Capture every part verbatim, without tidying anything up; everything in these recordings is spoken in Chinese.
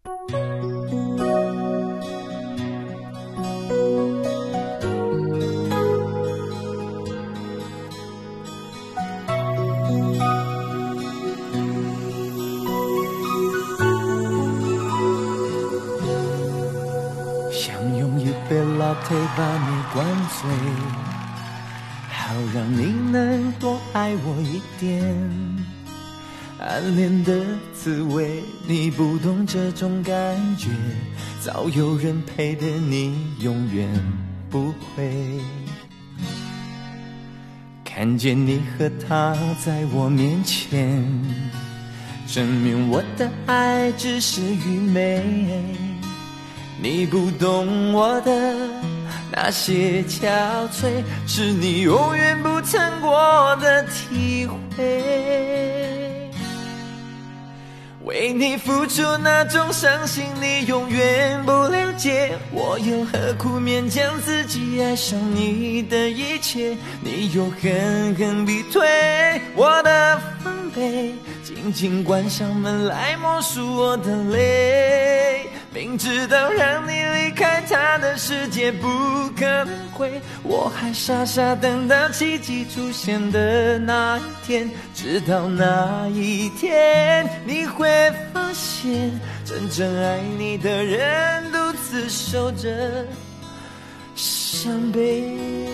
可以把你灌醉，好让你能多爱我一点。暗恋的滋味，你不懂这种感觉，早有人陪的你永远不会。看见你和他在我面前，证明我的爱只是愚昧。你不懂我的那些憔悴，是你永远不曾过的体会。为你付出那种伤心，你永远不了解，我又何苦勉强自己爱上你的一切？你又狠狠逼退我的防备，紧紧关上门来默数我的泪。明知道让你离开他的世界不可能会，我还傻傻等到奇迹出现的那一天。直到那一天，你会发现真正爱你的人独自守着伤悲。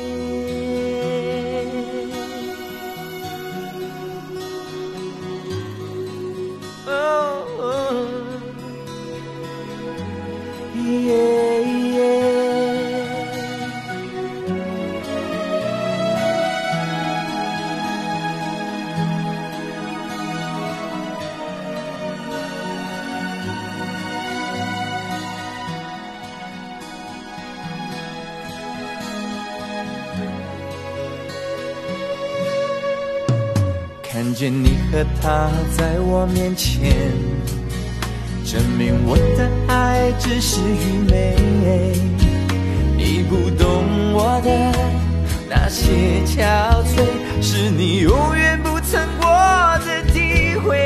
哦哦耶耶看见你和他在我面前，证明我的爱只是愚昧。你不懂我的那些憔悴，是你永远不曾过的体会。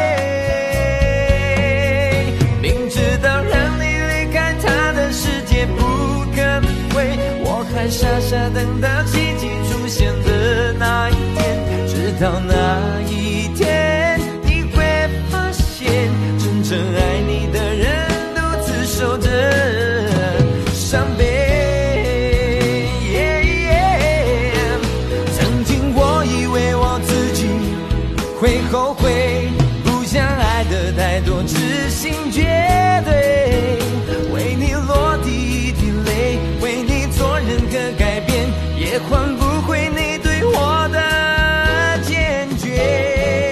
明知道让你离开他的世界不可能会，我还傻傻等到奇迹出现的那一天。直到那一天，你会发现真正爱你的人独自守着伤悲。曾经我以为我自己会后悔，不想爱的太多，痴心绝对。为你落地一滴泪，为你做任何改变，也换不回你对我的坚决。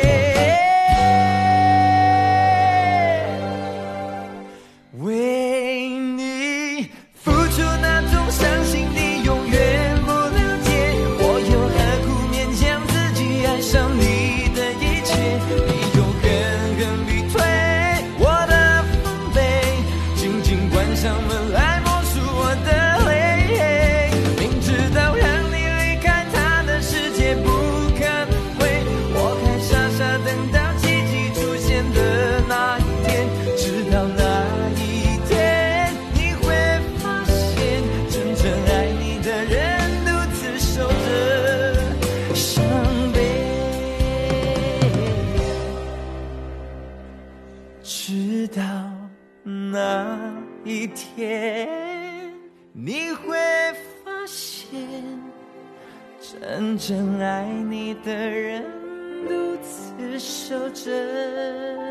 直到那一天，你会发现真正爱你的人独自守着